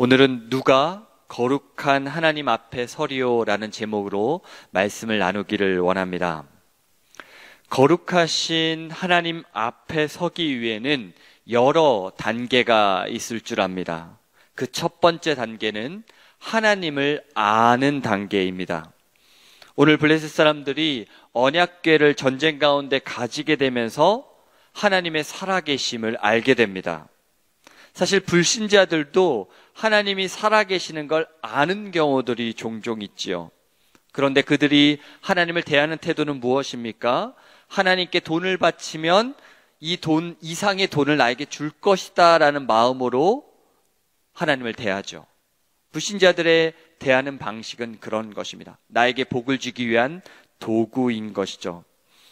오늘은 누가 거룩한 하나님 앞에 서리오라는 제목으로 말씀을 나누기를 원합니다. 거룩하신 하나님 앞에 서기 위해는 여러 단계가 있을 줄 압니다. 그 첫 번째 단계는 하나님을 아는 단계입니다. 오늘 블레셋 사람들이 언약궤를 전쟁 가운데 가지게 되면서 하나님의 살아계심을 알게 됩니다. 사실 불신자들도 하나님이 살아계시는 걸 아는 경우들이 종종 있지요. 그런데 그들이 하나님을 대하는 태도는 무엇입니까? 하나님께 돈을 바치면 이 돈 이상의 돈을 나에게 줄 것이다 라는 마음으로 하나님을 대하죠. 불신자들의 대하는 방식은 그런 것입니다. 나에게 복을 주기 위한 도구인 것이죠.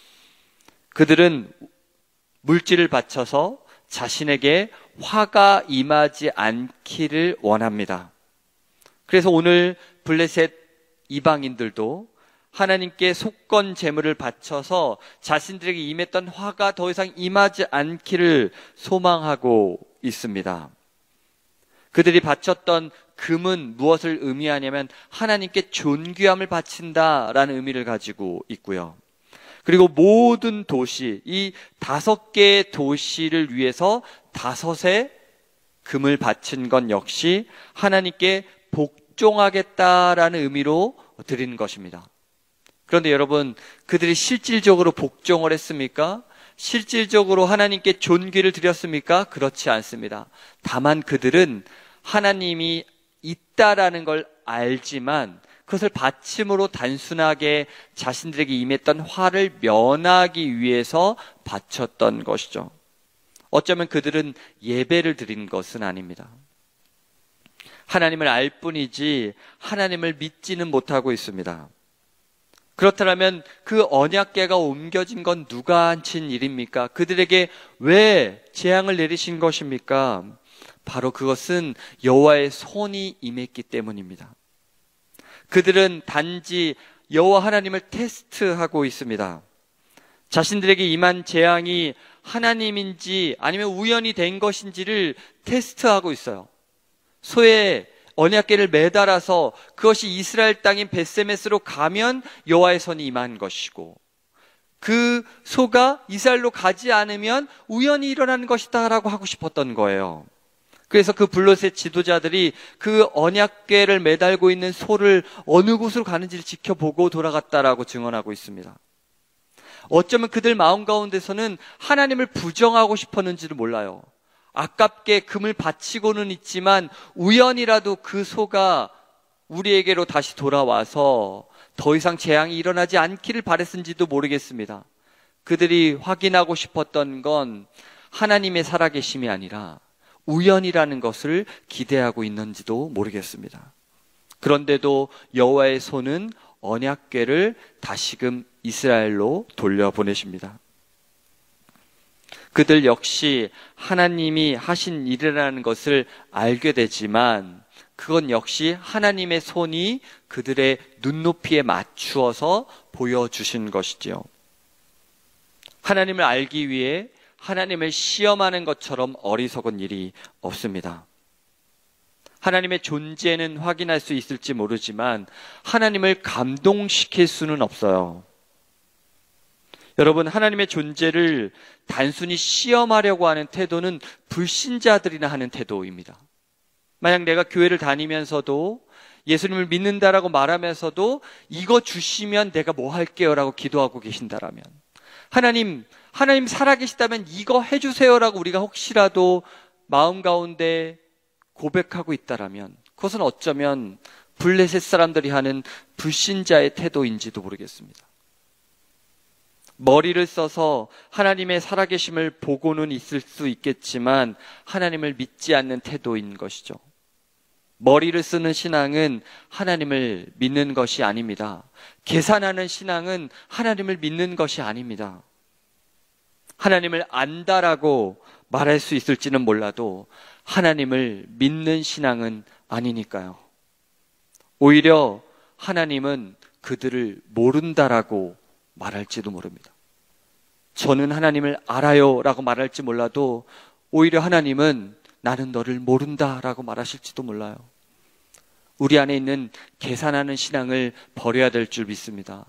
그들은 물질을 바쳐서 자신에게 화가 임하지 않기를 원합니다. 그래서 오늘 블레셋 이방인들도 하나님께 속건 제물을 바쳐서 자신들에게 임했던 화가 더 이상 임하지 않기를 소망하고 있습니다. 그들이 바쳤던 금은 무엇을 의미하냐면 하나님께 존귀함을 바친다라는 의미를 가지고 있고요. 그리고 모든 도시, 이 5개의 도시를 위해서 5의 금을 바친 건 역시 하나님께 복종하겠다라는 의미로 드리는 것입니다. 그런데 여러분, 그들이 실질적으로 복종을 했습니까? 실질적으로 하나님께 존귀를 드렸습니까? 그렇지 않습니다. 다만 그들은 하나님이 있다라는 걸 알지만 그것을 바침으로 단순하게 자신들에게 임했던 화를 면하기 위해서 바쳤던 것이죠. 어쩌면 그들은 예배를 드린 것은 아닙니다. 하나님을 알 뿐이지 하나님을 믿지는 못하고 있습니다. 그렇다면 그 언약궤가 옮겨진 건 누가 하신 일입니까? 그들에게 왜 재앙을 내리신 것입니까? 바로 그것은 여호와의 손이 임했기 때문입니다. 그들은 단지 여호와 하나님을 테스트하고 있습니다. 자신들에게 임한 재앙이 하나님인지 아니면 우연이 된 것인지를 테스트하고 있어요. 소에 언약궤를 매달아서 그것이 이스라엘 땅인 벳세메스로 가면 여호와의 손이 임한 것이고, 그 소가 이스라엘로 가지 않으면 우연히 일어난 것이다 라고 하고 싶었던 거예요. 그래서 그 블레셋 지도자들이 그 언약궤를 매달고 있는 소를 어느 곳으로 가는지를 지켜보고 돌아갔다라고 증언하고 있습니다. 어쩌면 그들 마음 가운데서는 하나님을 부정하고 싶었는지도 몰라요. 아깝게 금을 바치고는 있지만 우연이라도 그 소가 우리에게로 다시 돌아와서 더 이상 재앙이 일어나지 않기를 바랬는지도 모르겠습니다. 그들이 확인하고 싶었던 건 하나님의 살아계심이 아니라 우연이라는 것을 기대하고 있는지도 모르겠습니다. 그런데도 여호와의 손은 언약궤를 다시금 이스라엘로 돌려보내십니다. 그들 역시 하나님이 하신 일이라는 것을 알게 되지만 그건 역시 하나님의 손이 그들의 눈높이에 맞추어서 보여주신 것이지요. 하나님을 알기 위해 하나님을 시험하는 것처럼 어리석은 일이 없습니다. 하나님의 존재는 확인할 수 있을지 모르지만 하나님을 감동시킬 수는 없어요. 여러분, 하나님의 존재를 단순히 시험하려고 하는 태도는 불신자들이나 하는 태도입니다. 만약 내가 교회를 다니면서도 예수님을 믿는다라고 말하면서도 이거 주시면 내가 뭐 할게요 라고 기도하고 계신다라면, 하나님 살아계시다면 이거 해주세요라고 우리가 혹시라도 마음 가운데 고백하고 있다라면 그것은 어쩌면 블레셋 사람들이 하는 불신자의 태도인지도 모르겠습니다. 머리를 써서 하나님의 살아계심을 보고는 있을 수 있겠지만 하나님을 믿지 않는 태도인 것이죠. 머리를 쓰는 신앙은 하나님을 믿는 것이 아닙니다. 계산하는 신앙은 하나님을 믿는 것이 아닙니다. 하나님을 안다라고 말할 수 있을지는 몰라도 하나님을 믿는 신앙은 아니니까요. 오히려 하나님은 그들을 모른다라고 말할지도 모릅니다. 저는 하나님을 알아요 라고 말할지 몰라도 오히려 하나님은 나는 너를 모른다라고 말하실지도 몰라요. 우리 안에 있는 계산하는 신앙을 버려야 될 줄 믿습니다.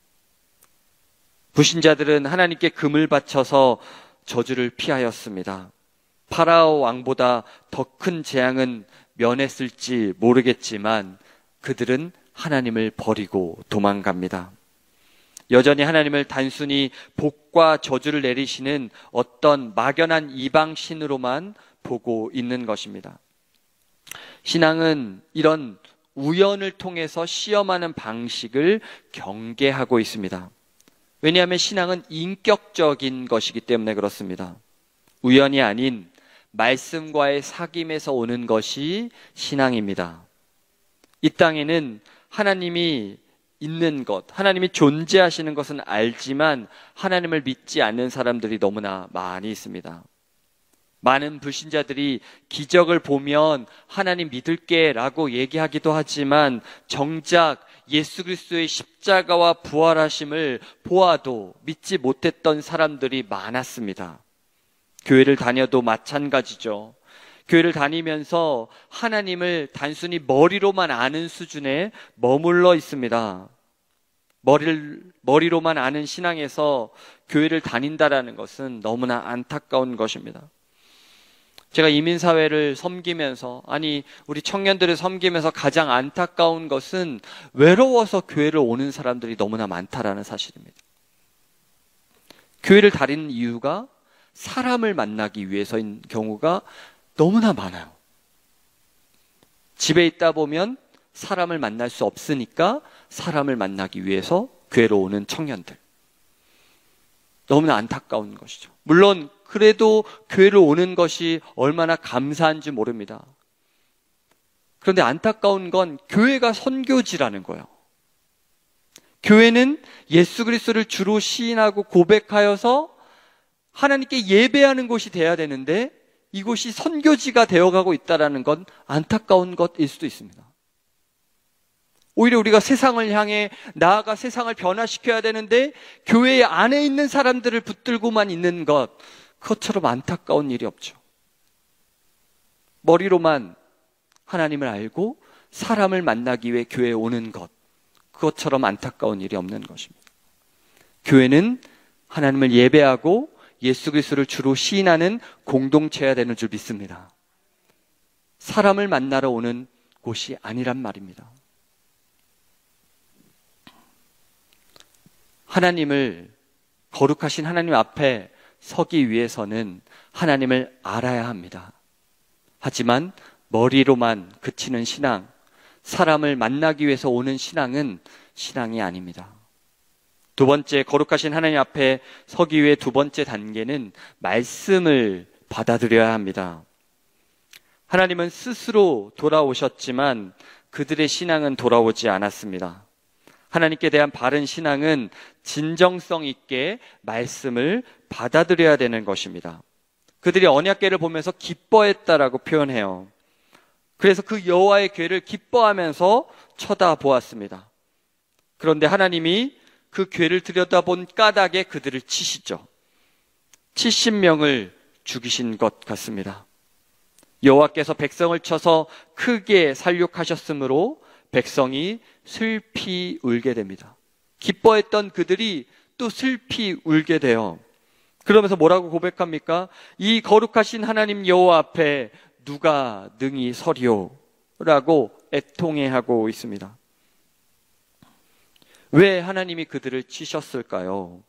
불신자들은 하나님께 금을 바쳐서 저주를 피하였습니다. 파라오 왕보다 더 큰 재앙은 면했을지 모르겠지만 그들은 하나님을 버리고 도망갑니다. 여전히 하나님을 단순히 복과 저주를 내리시는 어떤 막연한 이방신으로만 보고 있는 것입니다. 신앙은 이런 우연을 통해서 시험하는 방식을 경계하고 있습니다. 왜냐하면 신앙은 인격적인 것이기 때문에 그렇습니다. 우연이 아닌 말씀과의 사귐에서 오는 것이 신앙입니다. 이 땅에는 하나님이 있는 것, 하나님이 존재하시는 것은 알지만 하나님을 믿지 않는 사람들이 너무나 많이 있습니다. 많은 불신자들이 기적을 보면 하나님 믿을게 라고 얘기하기도 하지만 정작 예수 그리스도의 십자가와 부활하심을 보아도 믿지 못했던 사람들이 많았습니다. 교회를 다녀도 마찬가지죠. 교회를 다니면서 하나님을 단순히 머리로만 아는 수준에 머물러 있습니다. 머리로만 아는 신앙에서 교회를 다닌다라는 것은 너무나 안타까운 것입니다. 제가 이민사회를 섬기면서, 우리 청년들을 섬기면서 가장 안타까운 것은 외로워서 교회를 오는 사람들이 너무나 많다라는 사실입니다. 교회를 다니는 이유가 사람을 만나기 위해서인 경우가 너무나 많아요. 집에 있다 보면 사람을 만날 수 없으니까 사람을 만나기 위해서 교회로 오는 청년들. 너무나 안타까운 것이죠. 물론 그래도 교회로 오는 것이 얼마나 감사한지 모릅니다. 그런데 안타까운 건 교회가 선교지라는 거예요. 교회는 예수 그리스도를 주로 시인하고 고백하여서 하나님께 예배하는 곳이 돼야 되는데 이곳이 선교지가 되어가고 있다는 건 안타까운 것일 수도 있습니다. 오히려 우리가 세상을 향해 나아가 세상을 변화시켜야 되는데 교회 안에 있는 사람들을 붙들고만 있는 것, 그것처럼 안타까운 일이 없죠. 머리로만 하나님을 알고 사람을 만나기 위해 교회에 오는 것, 그것처럼 안타까운 일이 없는 것입니다. 교회는 하나님을 예배하고 예수 그리스도를 주로 시인하는 공동체여야 되는 줄 믿습니다. 사람을 만나러 오는 곳이 아니란 말입니다. 하나님을, 거룩하신 하나님 앞에 서기 위해서는 하나님을 알아야 합니다. 하지만 머리로만 그치는 신앙, 사람을 만나기 위해서 오는 신앙은 신앙이 아닙니다. 두 번째, 거룩하신 하나님 앞에 서기 위해 두 번째 단계는 말씀을 받아들여야 합니다. 하나님은 스스로 돌아오셨지만 그들의 신앙은 돌아오지 않았습니다. 하나님께 대한 바른 신앙은 진정성 있게 말씀을 받아들여야 되는 것입니다. 그들이 언약궤를 보면서 기뻐했다라고 표현해요. 그래서 그 여호와의 궤를 기뻐하면서 쳐다보았습니다. 그런데 하나님이 그 궤를 들여다본 까닭에 그들을 치시죠. 70명을 죽이신 것 같습니다. 여호와께서 백성을 쳐서 크게 살육하셨으므로 백성이 슬피 울게 됩니다. 기뻐했던 그들이 또 슬피 울게 돼요. 그러면서 뭐라고 고백합니까? 이 거룩하신 하나님 여호와 앞에 누가 능히 서리오? 라고 애통해하고 있습니다. 왜 하나님이 그들을 치셨을까요?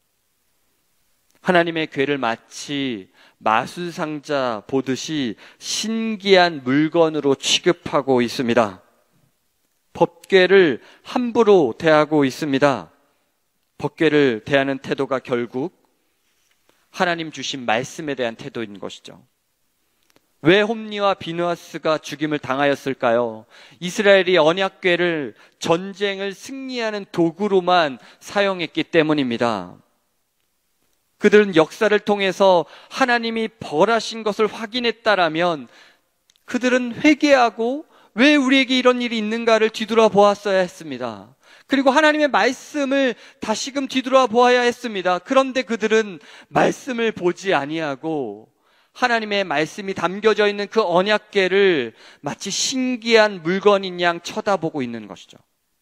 하나님의 궤를 마치 마술상자 보듯이 신기한 물건으로 취급하고 있습니다. 법궤를 함부로 대하고 있습니다. 법궤를 대하는 태도가 결국 하나님 주신 말씀에 대한 태도인 것이죠. 왜 홈니와 비느하스가 죽임을 당하였을까요? 이스라엘이 언약궤를 전쟁을 승리하는 도구로만 사용했기 때문입니다. 그들은 역사를 통해서 하나님이 벌하신 것을 확인했다라면 그들은 회개하고 왜 우리에게 이런 일이 있는가를 뒤돌아보았어야 했습니다. 그리고 하나님의 말씀을 다시금 뒤돌아보아야 했습니다. 그런데 그들은 말씀을 보지 아니하고 하나님의 말씀이 담겨져 있는 그 언약궤를 마치 신기한 물건인 양 쳐다보고 있는 것이죠.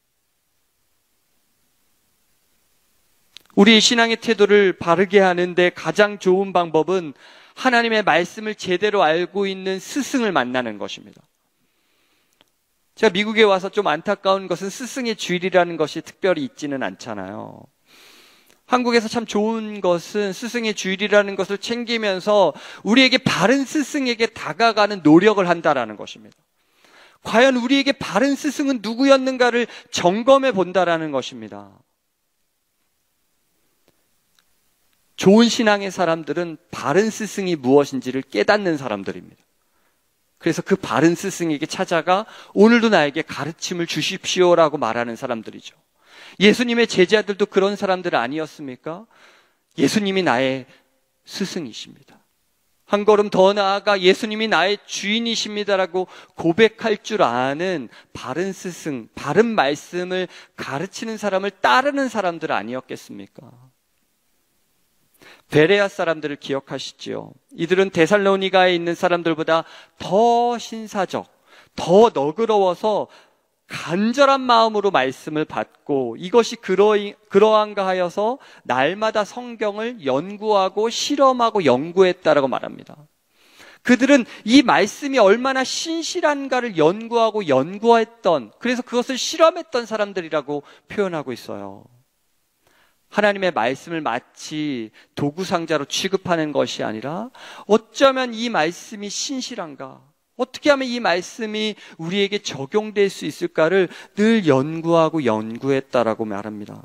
우리 신앙의 태도를 바르게 하는데 가장 좋은 방법은 하나님의 말씀을 제대로 알고 있는 스승을 만나는 것입니다. 제가 미국에 와서 좀 안타까운 것은 스승의 주일이라는 것이 특별히 있지는 않잖아요. 한국에서 참 좋은 것은 스승의 주일이라는 것을 챙기면서 우리에게 바른 스승에게 다가가는 노력을 한다라는 것입니다. 과연 우리에게 바른 스승은 누구였는가를 점검해 본다라는 것입니다. 좋은 신앙의 사람들은 바른 스승이 무엇인지를 깨닫는 사람들입니다. 그래서 그 바른 스승에게 찾아가 오늘도 나에게 가르침을 주십시오라고 말하는 사람들이죠. 예수님의 제자들도 그런 사람들 아니었습니까? 예수님이 나의 스승이십니다. 한 걸음 더 나아가 예수님이 나의 주인이십니다라고 고백할 줄 아는 바른 스승, 바른 말씀을 가르치는 사람을 따르는 사람들 아니었겠습니까? 베레아 사람들을 기억하시지요? 이들은 데살로니가에 있는 사람들보다 더 신사적, 더 너그러워서 간절한 마음으로 말씀을 받고 이것이 그러한가 하여서 날마다 성경을 연구하고 실험하고 연구했다라고 말합니다. 그들은 이 말씀이 얼마나 신실한가를 연구하고 연구했던, 그래서 그것을 실험했던 사람들이라고 표현하고 있어요. 하나님의 말씀을 마치 도구상자로 취급하는 것이 아니라 어쩌면 이 말씀이 신실한가, 어떻게 하면 이 말씀이 우리에게 적용될 수 있을까를 늘 연구하고 연구했다라고 말합니다.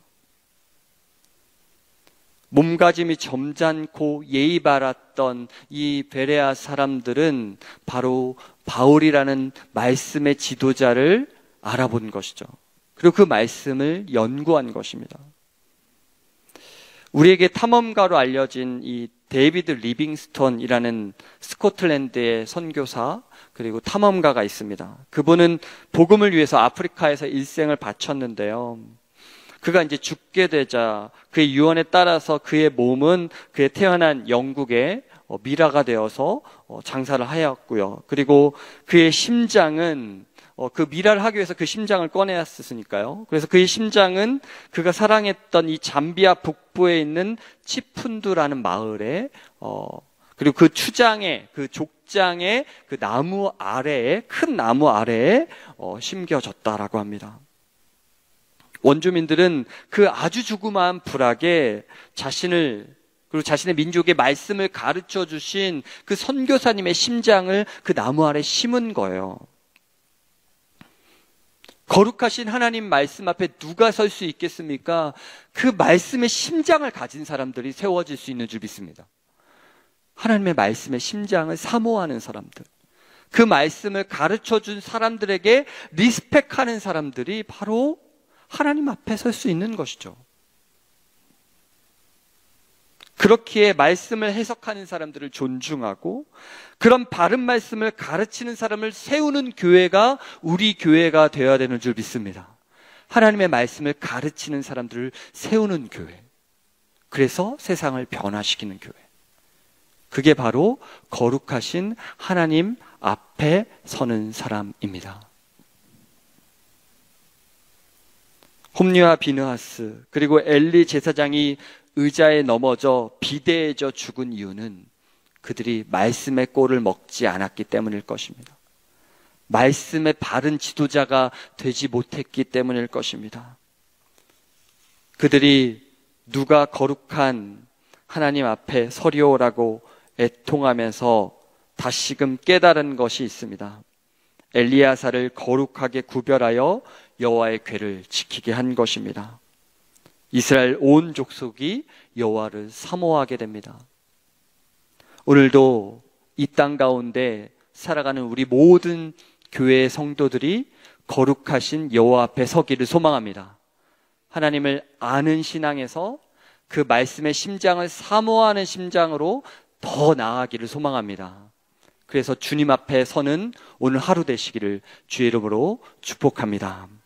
몸가짐이 점잖고 예의 바랐던 이 베레아 사람들은 바로 바울이라는 말씀의 지도자를 알아본 것이죠. 그리고 그 말씀을 연구한 것입니다. 우리에게 탐험가로 알려진 이 데이비드 리빙스톤이라는 스코틀랜드의 선교사 그리고 탐험가가 있습니다. 그분은 복음을 위해서 아프리카에서 일생을 바쳤는데요. 그가 이제 죽게 되자 그의 유언에 따라서 그의 몸은 그의 태어난 영국의 미라가 되어서 장사를 하였고요. 그리고 그의 심장은 그 미라를 하기 위해서 그 심장을 꺼내었으니까요. 그래서 그의 심장은 그가 사랑했던 이 잠비아 북부에 있는 치푼두라는 마을에 그리고 그 추장에, 그 족장의 그 나무 아래에, 큰 나무 아래에 심겨졌다라고 합니다. 원주민들은 그 아주 조그마한 부락에 그리고 자신의 민족의 말씀을 가르쳐 주신 그 선교사님의 심장을 그 나무 아래 심은 거예요. 거룩하신 하나님 말씀 앞에 누가 설 수 있겠습니까? 그 말씀의 심장을 가진 사람들이 세워질 수 있는 줄 믿습니다. 하나님의 말씀의 심장을 사모하는 사람들, 그 말씀을 가르쳐준 사람들에게 리스펙하는 사람들이 바로 하나님 앞에 설 수 있는 것이죠. 그렇기에 말씀을 해석하는 사람들을 존중하고 그런 바른 말씀을 가르치는 사람을 세우는 교회가 우리 교회가 되어야 되는 줄 믿습니다. 하나님의 말씀을 가르치는 사람들을 세우는 교회. 그래서 세상을 변화시키는 교회. 그게 바로 거룩하신 하나님 앞에 서는 사람입니다. 홈리와 비느하스 그리고 엘리 제사장이 의자에 넘어져 비대해져 죽은 이유는 그들이 말씀의 꼴을 먹지 않았기 때문일 것입니다. 말씀의 바른 지도자가 되지 못했기 때문일 것입니다. 그들이 누가 거룩한 하나님 앞에 서리오라고 애통하면서 다시금 깨달은 것이 있습니다. 엘리야사를 거룩하게 구별하여 여호와의 궤를 지키게 한 것입니다. 이스라엘 온 족속이 여호와를 사모하게 됩니다. 오늘도 이 땅 가운데 살아가는 우리 모든 교회의 성도들이 거룩하신 여호와 앞에 서기를 소망합니다. 하나님을 아는 신앙에서 그 말씀의 심장을 사모하는 심장으로 더 나아가기를 소망합니다. 그래서 주님 앞에 서는 오늘 하루 되시기를 주의 이름으로 축복합니다.